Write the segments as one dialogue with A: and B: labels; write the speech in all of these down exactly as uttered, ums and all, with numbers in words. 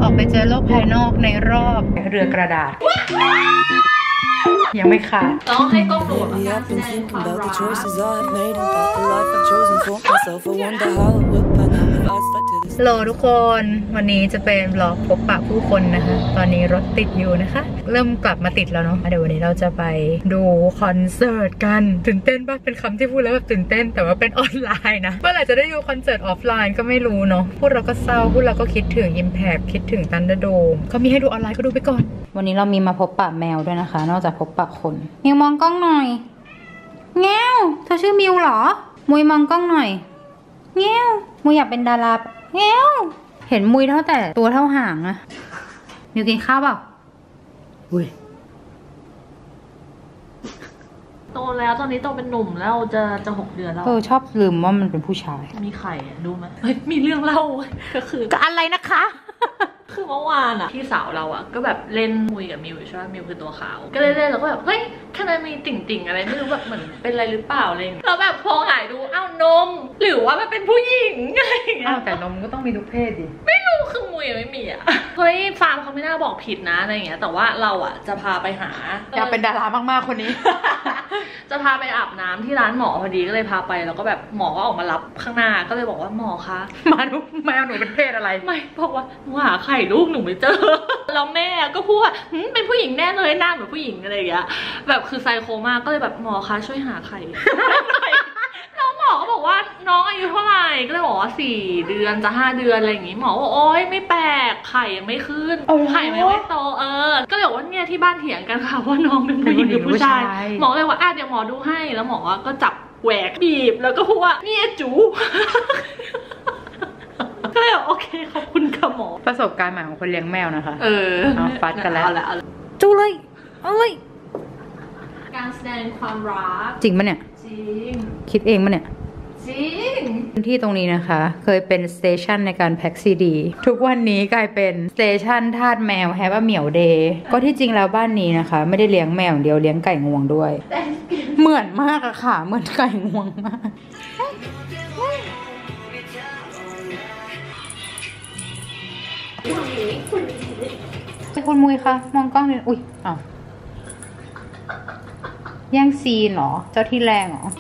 A: อกไปเจอโลกภายนอกในรอบเรือกระดาษยังไม่ขาด
B: ต้องให้กล้องดู
A: โหลทุกคนวันนี้จะเป็นบล็อกพบปะผู้คนนะคะตอนนี้รถติดอยู่นะคะเริ่มกลับมาติดแล้วเนาะเดี๋ยววันนี้เราจะไปดูคอนเสิร์ตกันตื่นเต้นป่ะเป็นคำที่พูดแล้วแบบตื่นเต้นแต่ว่าเป็นออนไลน์นะเมื่อไหร่จะได้ดูคอนเสิร์ตออฟไลน์ก็ไม่รู้เนาะพูดเราก็เศร้าพูดเราก็คิดถึง Impact คิดถึง Thunderdome เขามีให้ดูออนไลน์ก็ดูไปก่อนวันนี้เรามีมาพบปะแมวด้วยนะคะนอกจากพบปะคนมิวมองกล้องหน่อยแง้วเธอชื่อมิวเหรอมุยมองกล้องหน่อยแง้วมุยอยากเป็นดาราแง้วเห็นมุยเท่าแต่ตัวเท่าหางอะมิวกินข้าวเปล่าอุ้ย
B: โตแล้วตอนนี้โตเป็นหนุ่มแล้วจะจะหกเดือนแล้ว
A: เออชอบลืมว่ามันเป็นผู้ชาย
B: มีไข่ดูไหมเฮ้ยมีเรื่องเล่าก็คือ
A: ก็อะไรนะคะ
B: คือเมื่อวานอะพี่สาวเราอะก็แบบเล่นมุยกับมิวใช่ไหมมิวคือตัวขาวก็เล่นๆแล้วก็แบบเฮ้ยทำไมมีติ่งติ่งอะไรไม่รู้แบบเหมือนเป็นอะไรหรือเปล่าอะไรอย่างเงี้ยแล้วแบบพอหายดูอ้าวนมหรือว่ามันเป็นผู้หญิงอะไรอย่างเงี้ย
A: อ้าวแต่นมก็ต้องมีทุกเพศดิ
B: ไม่รู้คือมุยไม่มีอะเฮ้ยฟาร์มเขาไม่น่าบอกผิดนะอะไรอย่างเงี้ยแต่ว่าเราอะจะพาไปหา
A: อยากเป็นดารามากๆคนนี้
B: จะพาไปอาบน้ำที่ร้านหมอพอดีก็เลยพาไปแล้วก็แบบหมอก็ออกมารับข้างหน้าก็เลยบอกว่าหมอคะ
A: มาดูแมวหนูเป็นเพศอะไร
B: ไม่บอกว่าหนูหาไข่ลูกหนูไม่เจอแล้วแม่ก็พูดว่าเป็นผู้หญิงแน่เลยหน้าเหมือนผู้หญิงอะไรอย่างเงี้ยแบบคือไซโคมากก็เลยแบบหมอคะช่วยหาไข่แล้วหมอก็บอกว่าน้องอายุเท่าไหร่ก็เลยบอกว่าสี่เดือนจะห้าเดือนอะไรอย่างงี้หมอบอกโอ๊ยไม่แปลกไข่ยังไม่ขึ้นไข่ไม่ไม่โตเออก็เลยบอกว่าเนี่ยที่บ้านเถียงกันค่ะว่าน้องเป็นผู้หญิงหรือผู้ชายหมอเลยว่าอ่ะเดี๋ยวหมอดูให้แล้วหมอก็จับแหวกบีบแล้วก็พูดว่านี่จูก็เลยโอเคขอบคุณค่ะหมอ
A: ประสบการณ์ใหม่ของคนเลี้ยงแมวนะคะ
B: เออ
A: ฟัดกันแล้วจูเลยเอาเลย
B: การแสดงความรัก
A: จริงปะเนี่ย
B: จริง
A: คิดเองปะเนี่ย
B: จริง
A: ที่ตรงนี้นะคะเคยเป็นสเตชันในการแพ็คซีดีทุกวันนี้กลายเป็นสเตชันทาสแมวแฮปปี้เหมียวเดย์ก็ที่จริงแล้วบ้านนี้นะคะไม่ได้เลี้ยงแมวเดียวเลี้ยงไก่งวงด้วยเหมือนมากอะค่ะเหมือนไก่งวงมากคุณมุยคะมองกล้องเลยอุ้ยอ้าวแย่งซีนเหรอเจ้าที่แรงเหรอ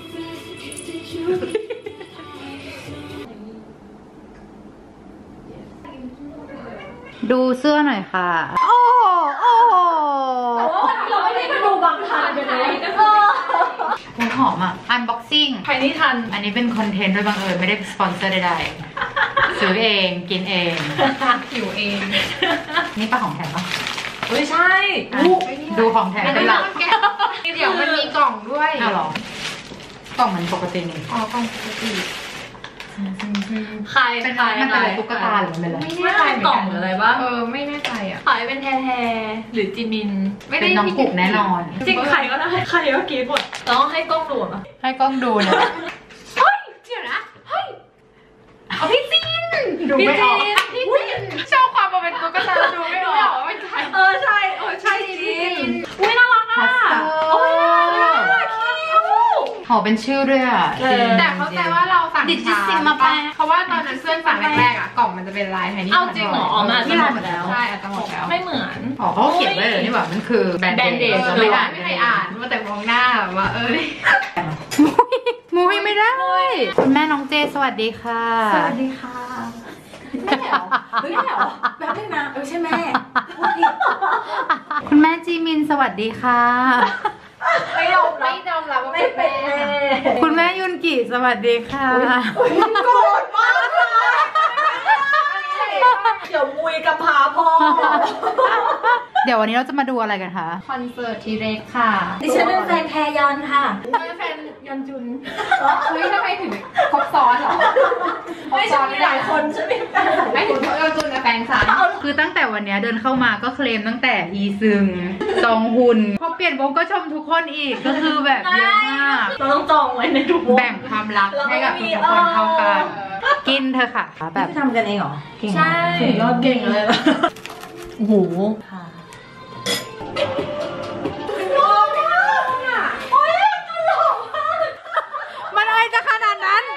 A: ดูเสื้อหน่อยค่ะโอ้โอ้
B: แต่ว่าเราไม่ได้ไปดูบางทานกันเลย
A: มันหอมอ่ะอันบ็อกซิ่ง
B: ใครนี่ทัน
A: อันนี้เป็นคอนเทนต์โดยบังเอิญไม่ได้สปอนเซอร์ใดๆซื้อเองกินเอง
B: หิวเอง
A: นี่ปลาของแถมปะ
B: เฮ้ยใช่
A: ดูของแถมเป็นหลัก
B: เดี๋ยวมันมีกล่องด้วย
A: อ้าวหรอ กล่องมันปกตินี่
B: อ๋อกล่องปกติใคร
A: เป็นใครมันเป็นตุ๊กตาหรือมันเป็นอะไร
B: ไม่แน่ใจกล่องหรืออะไรบ้างเออไม่แน่ใจอ่ะขายเป็นแทแทหรือจิมิน
A: ไม่ได้น้องกุ๊กแน่นอน
B: จริงใครก็ได้ใครก็คิดหมดต้องให้กล้องดูอ่ะ
A: ให้กล้องดูนะ
B: เฮ้ยเดี๋ยวนะเฮ้ยเอาพี่จีน
A: ดูไม่ออก
B: พี่จีน
A: ชอบความมาเป็นตุ๊กตาดูไม่ออกว่าเป็นใคร
B: เออใช่เออใช่จริงอุ้ยน่ารักอ่ะโอ้ย
A: ขอเป็นชื่อด้วยอ่ะ
C: แต่เข้าใจว่าเราสั่งช้ามาไปเพราะว่าตอนนั้นเพื่อนสั่งแรกๆอ่ะกล่องมันจะเป็นลายไทนี่
B: เอาจริงเหรอออกมาที่ร้านหมดแล้ว
C: ใช่อาจจะหมดแล้ว
B: ไม่เหมือน
A: อ๋อเขาเขียนไว้เลยนี่แบบมันคือแบรนด์เดย์
C: ไม่อ่านไม่เคยอ่านว่าแต่มองหน้าว่าเออ
A: มุ้ยไม่ได้คุณแม่น้องเจสวัสดีค่ะ
B: สวัสดีค่ะแม่เหรอเฮ้ยแม่เหรอแบบไม่มาเออใช่แม่
A: คุณแม่จีมินสวัสดีค่ะ
B: ไม่ยอมไม่ยอมรับว่าไม่เป็น
A: คุณแม่ยุนกิสวัสดีค่ะ
B: โกรธมากเดี๋ยวมุยกับพาพ่อ
A: เดี๋ยววันนี้เราจะมาดูอะไรกันคะ
C: คอนเสิร์ตทีเร็กค่ะ
B: ดิฉันเป็นแฟนแพรยอนค่ะ
C: เป็นแฟนยอนจุนเฮ้ยทำไมถึงครบซ้อนหรอ
B: ไม่ใช่มีหลายคนใช่ไหม
C: ไม่ถึงยอนจุนกับแฟนฉัน
A: คือตั้งแต่วันนี้เดินเข้ามาก็เคลมตั้งแต่อีซึงจองฮุนพอเปลี่ยนวงก็ชมทุกคนอีกก็คือแบบเยอะมาก
B: เราต้องจองไว้ในทุกวง
A: แบ่งความรักให้กับทุกคนเท่ากันกินเธอค่ะแบบ
B: ทำกันเองเหรอ
C: ใช่
B: ยอดเก่งเลยโอ้โห
A: มันอะไรจะขนาดนั้น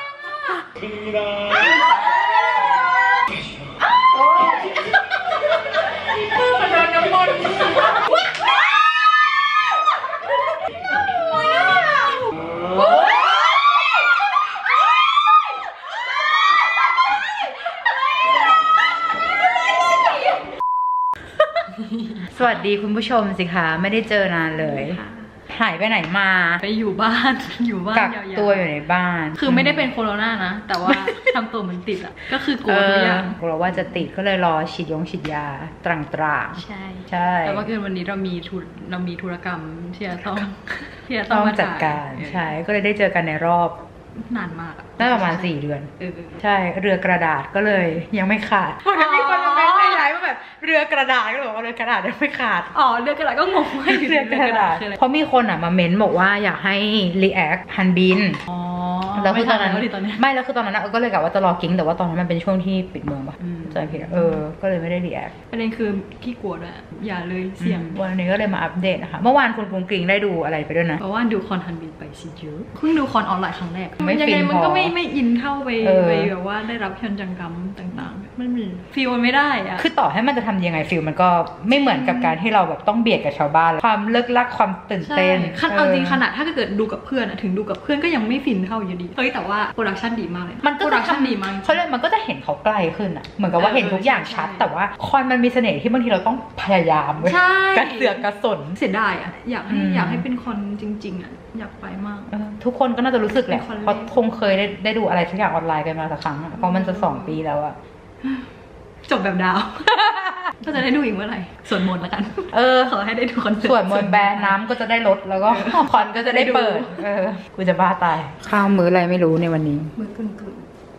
A: สวัสดีคุณผู้ชมสิคะไม่ได้เจอนานเลยหายไปไหนมา
B: ไปอยู่บ้านอยู่บ้าน
A: กักตัวอยู่ในบ้าน
B: คือไม่ได้เป็นโควิดนะนะแต่ว่าทำตัวเหมือนติดอ่ะก็คือกลัวทุกอย่าง
A: กลัวว่าจะติดก็เลยรอฉีดยงฉีดยาตรังตรา
B: ใช่
A: ใช่
B: แต่ว่าคือวันนี้เรามีทุเรามีธุรกรรมที่จะต้องที่จะ
A: ต้องจัดการใช่ก็เลยได้เจอกันในรอบ
B: นานมาก
A: น่าประมาณสี่เดือนใช่เรือกระดาษก็เลยยังไม่ขาดวันนั้นมีคนมาเม้นต์ในไลฟ์ว่าแบบเรือกระดาษก็บอกว่าเรือกระดาษยังไม่ขาด
B: อ๋อเรือกระดาษก็งงว่า
A: เรือกระดาษเพราะมีคนอ่ะมาเม้นต์บอกว่าอยากให้รีแอคฮันบิน
B: อ๋อ
A: แล้วคือตอนนั้นไม่แล้วคือตอนนั้นก็เลยกะว่าจะรอกิ้งแต่ว่าตอนนั้นมันเป็นช่วงที่ปิดเมืองป่ะจำผิดเออก็เลยไม่ได้รีแอค
B: ประเด็นคือขี้กลัวด้วยอย่าเลยเสี่ยง
A: วันนี้ก็เลยมาอัปเดตนะคะเมื่อวานคุณกุ้งกริ้งได้ดูอะไรไปด้วยนะ
B: เมื่อวานดูคอนฮันบินไปสิเยอะเพิ่งดูคอนออนไลน์ครั้งแรกยังไงมันก็ไม่ไม่อินเท่าไปไปแบบว่าได้รับชันจังกรรมต่างๆไม่มีฟีลมันไม่ได้อะ
A: คือต่อให้มันจะทำยังไงฟีลมันก็ไม่เหมือนกับการที่เราแบบต้องเบียดกับชาวบ้านความเลิกลักความตื่นเต้น
B: ขั้นเอาจริงขนาดถ้าเกิดดูกับเพื่อนอะถึงดูกับเพื่อนก็ยังไม่ฟินเท่าอยู่ดีเฮ้ยแต่ว่าโปรดักชั่นดีมากเลย
A: มันก็โปรดักชั่นดีมากเขาเลยมันก็จะเห็นเขาใกล้ขึ้นอะเหมือนกับว่าเห็นทุกอย่างชัดแต่ว่าคอนมันมีเสน่ห์ที่บางทีเราต้องพยายามเว้ยกระเสือกกระสน
B: เสียดายอะอยากให้อยากให้เป็นคอนจริงๆอะอยากไปมาก
A: ทุกคนก็น่าจะรู้สึกแหละเพราะคงเคยได้ได้ดูอะไรทุกอย่างออนไลน์กันมาสักครั้งเพราะมันจะสองปีแล้วอะ
B: จบแบบดาวก็จะได้ดูอีกเมื่อไหร่สวดมนต์แล้วกัน
A: เออ
B: ขอให้ได้ดูคอนเสิร์ต
A: สวดมนต์แบนน้ำก็จะได้ลดแล้วก็คอนก็จะได้เปิดเออกูจะบ้าตายข้าวมื้ออะไรไม่รู้ในวันนี้
B: มื้อกึ่งกึ่ง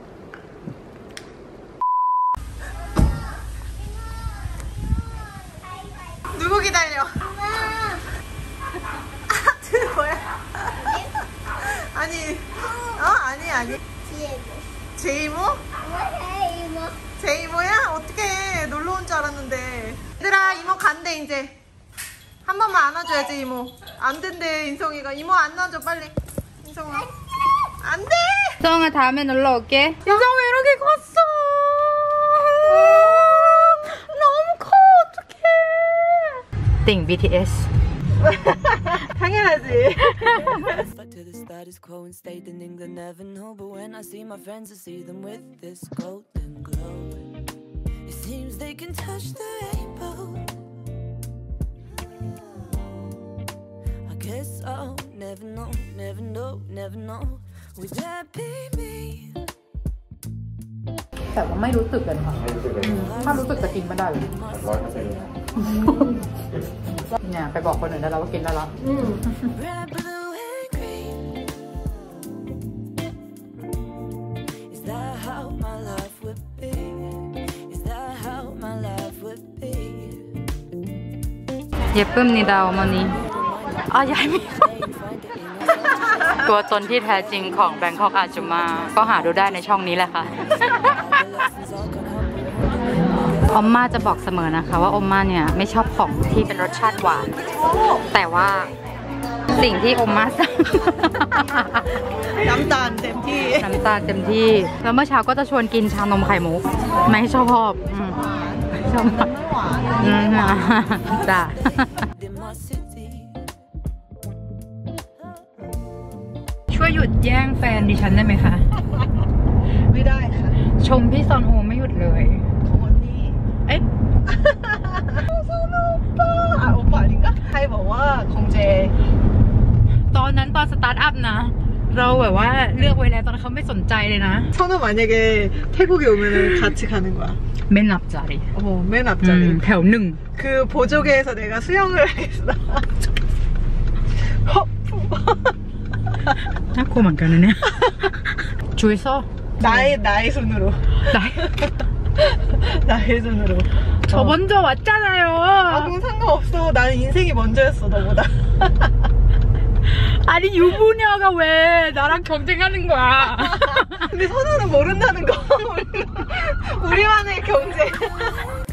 A: ติ่ง บี ที เอส
C: 당연하지.
D: To the status quo and stayed in England, never know. But when I see my friends, I see them with this golden glow. It seems they can touch the rainbow. I guess I'll never know, never know, never know. Would that be me?
A: แต่ว่าไม่รู้สึกเลยค่ะถ้ารู้สึกจะกินไม่ได้เลยร้อยเปอร์เซ็นต์เนี่ยไปบอกคนอื่นได้แล้วว่ากินได้แล้ว예쁩니다 어머니 아 얄미ตัวตนที่แท้จริงของ Bangkok Ajumma ก็หาดูได้ในช่องนี้แหละค่ะออมม่าจะบอกเสมอนะคะว่าออมม่าเนี่ยไม่ชอบของที่เป็นรสชาติหวานแต่ว่าสิ่งที่ออมม่าสั่ง
C: น้ำตาลเต็มที่
A: น้ำตาลเต็มที่แล้วเมื่อเช้าก็จะชวนกินชานมไข่มุกไม่ชอบชอบชอบหวานจ้ะช่วยหยุดแย่งแฟนดิฉันได้ไหมคะ
C: ไม่ได้ค่ะ
A: ชมพี่ซอนโฮไม่หยุดเลย
C: คนนี้เอ๊ะซอนโฮป้าอ่ะโอป้าดิก็ใครบอกว่าคงเจ
A: ตอนนั้นตอนสตาร์ทอัพนะเราแบบว่าเลือกไว้แล้วตอนนั้นเขาไม่สนใจเลยนะ
C: 천우만약에태국에오면은같이가는거야맨앞자리
A: 어맨앞자리 음, 배우능
C: 그보조개에서내가수영을하겠어
A: น่ากลัวเหมือนกันนะเนี่ยจุยซ่อ
C: 나의 나의 손으로
A: 나의
C: 나의 손으로
A: 저 어. 먼저 왔잖아요.
C: 아 그럼 상관없어. 나는 인생이 먼저였어 너보다.
A: 아니 유부녀가 왜 나랑 경쟁하는 거야.
C: 근데 선우는 모른다는 거. 우리만의 경쟁.